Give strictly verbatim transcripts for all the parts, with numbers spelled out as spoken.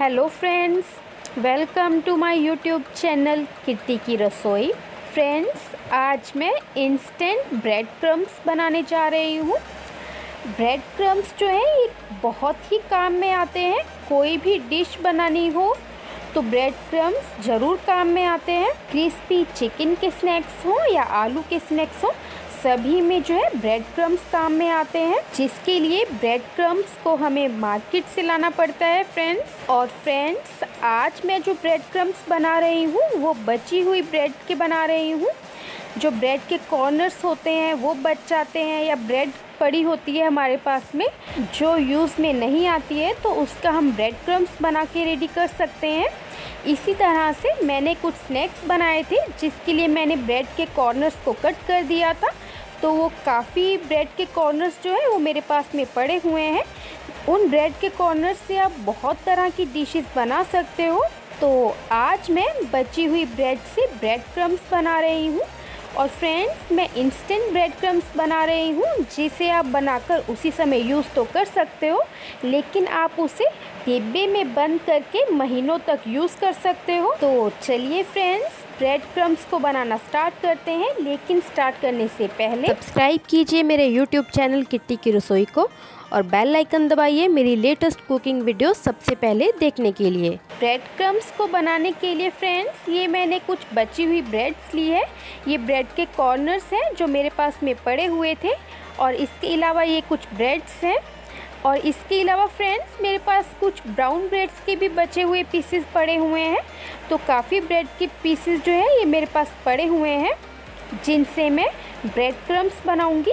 Hello friends, welcome to my YouTube channel Kirti की रसोई। Friends, आज मैं इंस्टेंट ब्रेड क्रम्स बनाने जा रही हूँ। ब्रेड क्रम्स जो है ये बहुत ही काम में आते हैं। कोई भी डिश बनानी हो तो ब्रेड क्रम्स ज़रूर काम में आते हैं। क्रिस्पी चिकन के स्नैक्स हो या आलू के स्नैक्स हो, सभी में जो है ब्रेड क्रम्स काम में आते हैं, जिसके लिए ब्रेड क्रम्स को हमें मार्केट से लाना पड़ता है फ्रेंड्स। और फ्रेंड्स, आज मैं जो ब्रेड क्रम्स बना रही हूँ वो बची हुई ब्रेड के बना रही हूँ। जो ब्रेड के कॉर्नर्स होते हैं वो बच जाते हैं, या ब्रेड पड़ी होती है हमारे पास में जो यूज़ में नहीं आती है, तो उसका हम ब्रेड क्रम्स बना के रेडी कर सकते हैं। इसी तरह से मैंने कुछ स्नैक्स बनाए थे, जिसके लिए मैंने ब्रेड के कॉर्नर्स को कट कर दिया था। तो वो काफ़ी ब्रेड के कॉर्नर्स जो है वो मेरे पास में पड़े हुए हैं। उन ब्रेड के कॉर्नर्स से आप बहुत तरह की डिशेस बना सकते हो। तो आज मैं बची हुई ब्रेड से ब्रेड क्रम्स बना रही हूँ। और फ्रेंड्स, मैं इंस्टेंट ब्रेड क्रम्स बना रही हूँ, जिसे आप बनाकर उसी समय यूज़ तो कर सकते हो, लेकिन आप उसे डिब्बे में बंद करके महीनों तक यूज़ कर सकते हो। तो चलिए फ्रेंड्स, ब्रेड क्रम्स को बनाना स्टार्ट करते हैं। लेकिन स्टार्ट करने से पहले सब्सक्राइब कीजिए मेरे यूट्यूब चैनल कीर्ति की रसोई को, और बेल आइकन दबाइए मेरी लेटेस्ट कुकिंग वीडियो सबसे पहले देखने के लिए। ब्रेड क्रम्स को बनाने के लिए फ्रेंड्स, ये मैंने कुछ बची हुई ब्रेड्स ली है। ये ब्रेड के कॉर्नर्स हैं जो मेरे पास में पड़े हुए थे, और इसके अलावा ये कुछ ब्रेड्स हैं। और इसके अलावा फ्रेंड्स, मेरे पास कुछ ब्राउन ब्रेड्स के भी बचे हुए पीसेस पड़े हुए हैं। तो काफ़ी ब्रेड के पीसेस जो है ये मेरे पास पड़े हुए हैं, जिनसे मैं ब्रेड क्रम्स बनाऊंगी।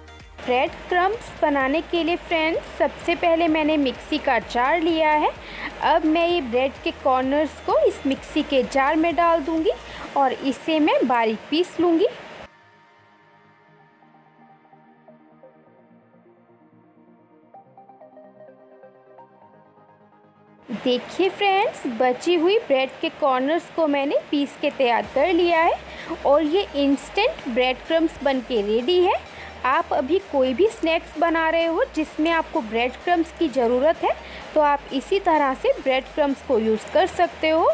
ब्रेड क्रम्स बनाने के लिए फ्रेंड्स, सबसे पहले मैंने मिक्सी का जार लिया है। अब मैं ये ब्रेड के कॉर्नर्स को इस मिक्सी के जार में डाल दूंगी और इसे मैं बारीक पीस लूँगी। देखिए फ्रेंड्स, बची हुई ब्रेड के कॉर्नर्स को मैंने पीस के तैयार कर लिया है, और ये इंस्टेंट ब्रेड क्रम्स बन के रेडी है। आप अभी कोई भी स्नैक्स बना रहे हो जिसमें आपको ब्रेड क्रम्स की ज़रूरत है, तो आप इसी तरह से ब्रेड क्रम्स को यूज़ कर सकते हो।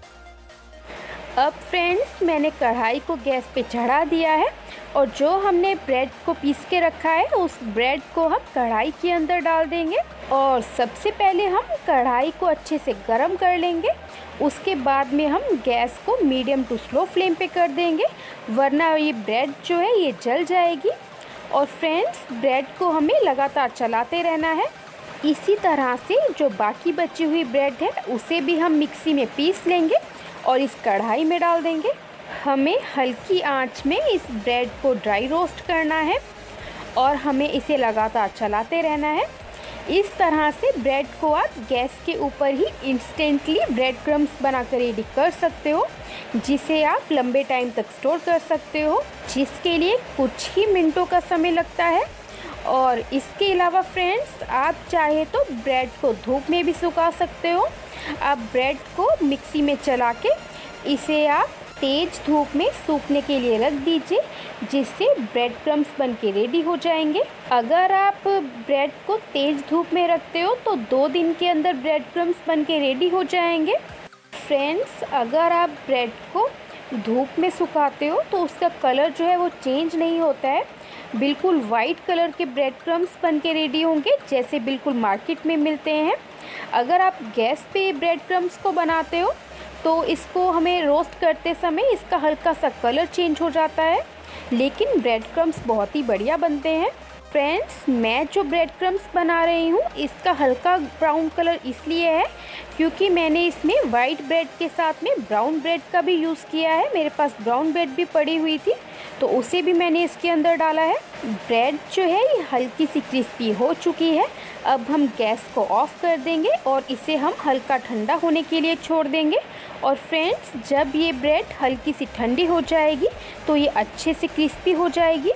अब फ्रेंड्स, मैंने कढ़ाई को गैस पे चढ़ा दिया है, और जो हमने ब्रेड को पीस के रखा है उस ब्रेड को हम कढ़ाई के अंदर डाल देंगे। और सबसे पहले हम कढ़ाई को अच्छे से गरम कर लेंगे। उसके बाद में हम गैस को मीडियम टू स्लो फ्लेम पे कर देंगे, वरना ये ब्रेड जो है ये जल जाएगी। और फ्रेंड्स, ब्रेड को हमें लगातार चलाते रहना है। इसी तरह से जो बाकी बची हुई ब्रेड है उसे भी हम मिक्सी में पीस लेंगे और इस कढ़ाई में डाल देंगे। हमें हल्की आंच में इस ब्रेड को ड्राई रोस्ट करना है, और हमें इसे लगातार चलाते रहना है। इस तरह से ब्रेड को आप गैस के ऊपर ही इंस्टेंटली ब्रेड क्रम्स बनाकर रेडी कर सकते हो, जिसे आप लंबे टाइम तक स्टोर कर सकते हो, जिसके लिए कुछ ही मिनटों का समय लगता है। और इसके अलावा फ्रेंड्स, आप चाहे तो ब्रेड को धूप में भी सुखा सकते हो। आप ब्रेड को मिक्सी में चला के इसे आप तेज़ धूप में सूखने के लिए रख दीजिए, जिससे ब्रेड क्रम्स बन के रेडी हो जाएंगे। अगर आप ब्रेड को तेज़ धूप में रखते हो तो दो दिन के अंदर ब्रेड क्रम्स बन के रेडी हो जाएंगे। फ्रेंड्स, अगर आप ब्रेड को धूप में सुखाते हो तो उसका कलर जो है वो चेंज नहीं होता है। बिल्कुल वाइट कलर के ब्रेड क्रम्स बन के रेडी होंगे, जैसे बिल्कुल मार्केट में मिलते हैं। अगर आप गैस पे ब्रेड क्रम्स को बनाते हो तो इसको हमें रोस्ट करते समय इसका हल्का सा कलर चेंज हो जाता है, लेकिन ब्रेड क्रम्स बहुत ही बढ़िया बनते हैं। फ्रेंड्स, मैं जो ब्रेड क्रम्स बना रही हूँ इसका हल्का ब्राउन कलर इसलिए है क्योंकि मैंने इसमें वाइट ब्रेड के साथ में ब्राउन ब्रेड का भी यूज़ किया है। मेरे पास ब्राउन ब्रेड भी पड़ी हुई थी, तो उसे भी मैंने इसके अंदर डाला है। ब्रेड जो है ये हल्की सी क्रिस्पी हो चुकी है। अब हम गैस को ऑफ कर देंगे और इसे हम हल्का ठंडा होने के लिए छोड़ देंगे। और फ्रेंड्स, जब ये ब्रेड हल्की सी ठंडी हो जाएगी तो ये अच्छे से क्रिस्पी हो जाएगी।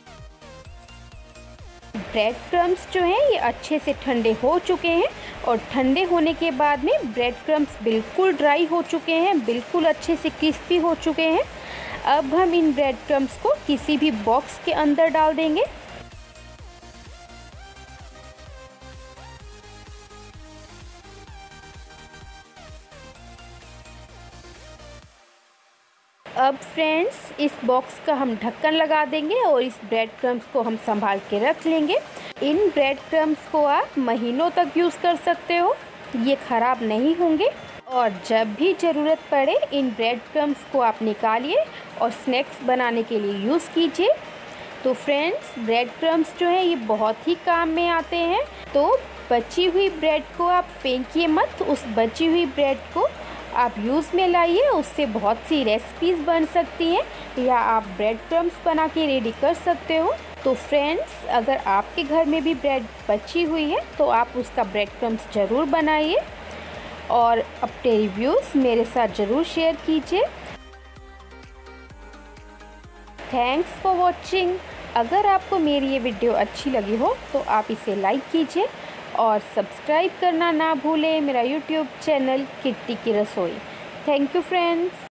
ब्रेड क्रम्स जो हैं ये अच्छे से ठंडे हो चुके हैं, और ठंडे होने के बाद में ब्रेड क्रम्स बिल्कुल ड्राई हो चुके हैं, बिल्कुल अच्छे से क्रिस्पी हो चुके हैं। अब हम इन ब्रेड क्रम्स को किसी भी बॉक्स के अंदर डाल देंगे। अब फ्रेंड्स इस बॉक्स का हम ढक्कन लगा देंगे और इस ब्रेड क्रम्स को हम संभाल के रख लेंगे। इन ब्रेड क्रम्स को आप महीनों तक यूज़ कर सकते हो, ये ख़राब नहीं होंगे। और जब भी ज़रूरत पड़े इन ब्रेड क्रम्स को आप निकालिए और स्नैक्स बनाने के लिए यूज़ कीजिए। तो फ्रेंड्स ब्रेड क्रम्स जो है ये बहुत ही काम में आते हैं। तो बची हुई ब्रेड को आप फेंकिए मत, उस बची हुई ब्रेड को आप यूज़ में लाइए, उससे बहुत सी रेसिपीज़ बन सकती हैं या आप ब्रेड क्रम्स बना के रेडी कर सकते हो। तो फ्रेंड्स अगर आपके घर में भी ब्रेड बची हुई है तो आप उसका ब्रेड क्रम्स ज़रूर बनाइए और अपने रिव्यूज़ मेरे साथ ज़रूर शेयर कीजिए। Thanks for watching. अगर आपको मेरी ये वीडियो अच्छी लगी हो तो आप इसे लाइक कीजिए और सब्सक्राइब करना ना भूलें मेरा यूट्यूब चैनल किट्टी की रसोई। Thank you friends.